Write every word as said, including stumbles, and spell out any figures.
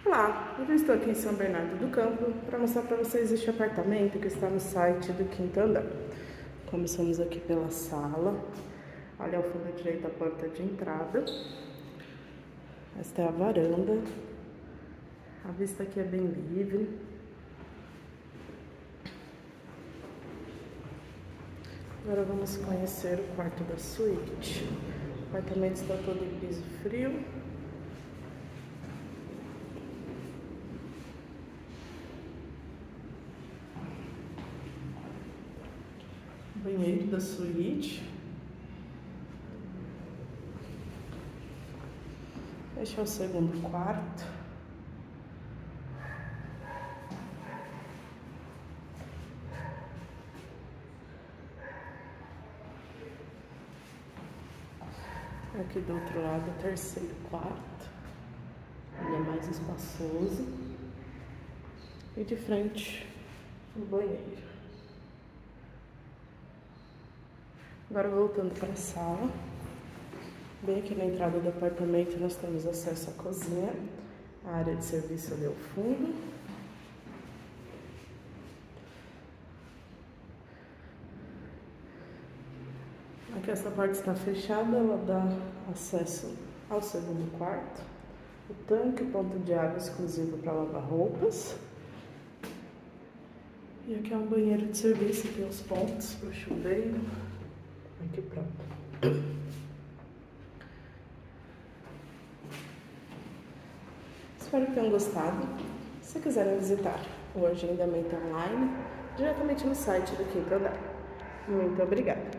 Olá, eu estou aqui em São Bernardo do Campo para mostrar para vocês este apartamento que está no site do quinto andar. Começamos aqui pela sala, olha ao fundo direito a porta de entrada. Esta é a varanda, a vista aqui é bem livre. Agora vamos conhecer o quarto da suíte. O apartamento está todo em piso frio. Banheiro da suíte. Este é o segundo quarto. Aqui do outro lado, o terceiro quarto. Ele é mais espaçoso. E de frente, o banheiro. Agora voltando para a sala, bem aqui na entrada do apartamento nós temos acesso à cozinha, a área de serviço ali ao fundo. Aqui essa parte está fechada, ela dá acesso ao segundo quarto, o tanque, ponto de água exclusivo para lavar roupas. E aqui é um banheiro de serviço, tem os pontos para o chuveiro. Aqui pronto. Espero que tenham gostado. Se quiserem visitar o agendamento online, diretamente no site do quinto andar. Muito obrigada.